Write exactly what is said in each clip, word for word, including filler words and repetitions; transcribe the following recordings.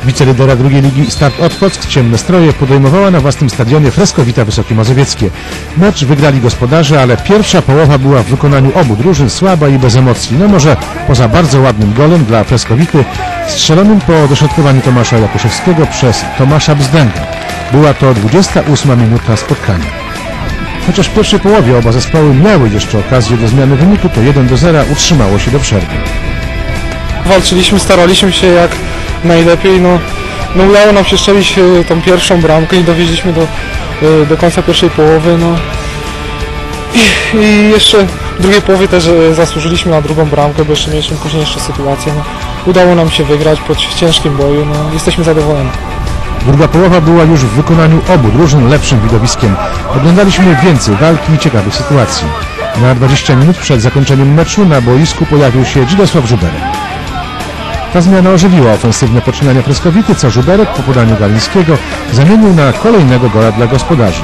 Wicelidera drugiej ligi Start Otwock ciemne stroje podejmowała na własnym stadionie Freskowita Wysokie Mazowieckie. Mecz wygrali gospodarze, ale pierwsza połowa była w wykonaniu obu drużyn słaba i bez emocji. No może poza bardzo ładnym golem dla Freskowity, strzelonym po dośrodkowaniu Tomasza Jakuszewskiego przez Tomasza Bzdęga. Była to dwudziesta ósma minuta spotkania. Chociaż w pierwszej połowie oba zespoły miały jeszcze okazję do zmiany wyniku, to jeden do zera utrzymało się do przerwy. Walczyliśmy, staraliśmy się jak najlepiej, no, no udało nam się strzelić tą pierwszą bramkę i dowieźliśmy do, do końca pierwszej połowy, no i, i jeszcze w drugiej połowie też zasłużyliśmy na drugą bramkę, bo jeszcze mieliśmy później jeszcze sytuację, no. Udało nam się wygrać po ciężkim boju, no, jesteśmy zadowoleni. Druga połowa była już w wykonaniu obu drużyn lepszym widowiskiem. Oglądaliśmy więcej walki i ciekawych sytuacji. Na dwadzieścia minut przed zakończeniem meczu na boisku pojawił się Dzidosław Żuberek. Ta zmiana ożywiła ofensywne poczynania Freskowity, co Żuberek po podaniu Galińskiego zamienił na kolejnego gola dla gospodarzy.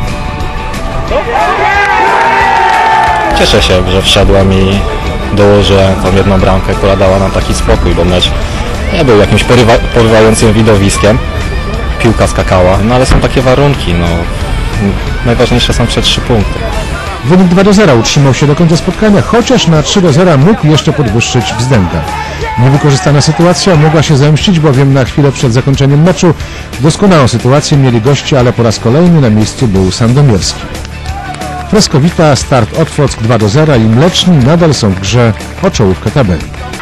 Cieszę się, że wszedłem i dołożyłem tą jedną bramkę, która dała nam taki spokój, bo mecz nie był jakimś porywa porywającym widowiskiem. Piłka skakała, no ale są takie warunki, no najważniejsze są te trzy punkty. Wynik dwa do zera utrzymał się do końca spotkania, chociaż na trzy do zera mógł jeszcze podwyższyć Bzdęga. Niewykorzystana sytuacja mogła się zemścić, bowiem na chwilę przed zakończeniem meczu doskonałą sytuację mieli goście, ale po raz kolejny na miejscu był Sandomierski. Freskowita, Start Otwock dwa do zera i Mleczni nadal są w grze o czołówkę tabeli.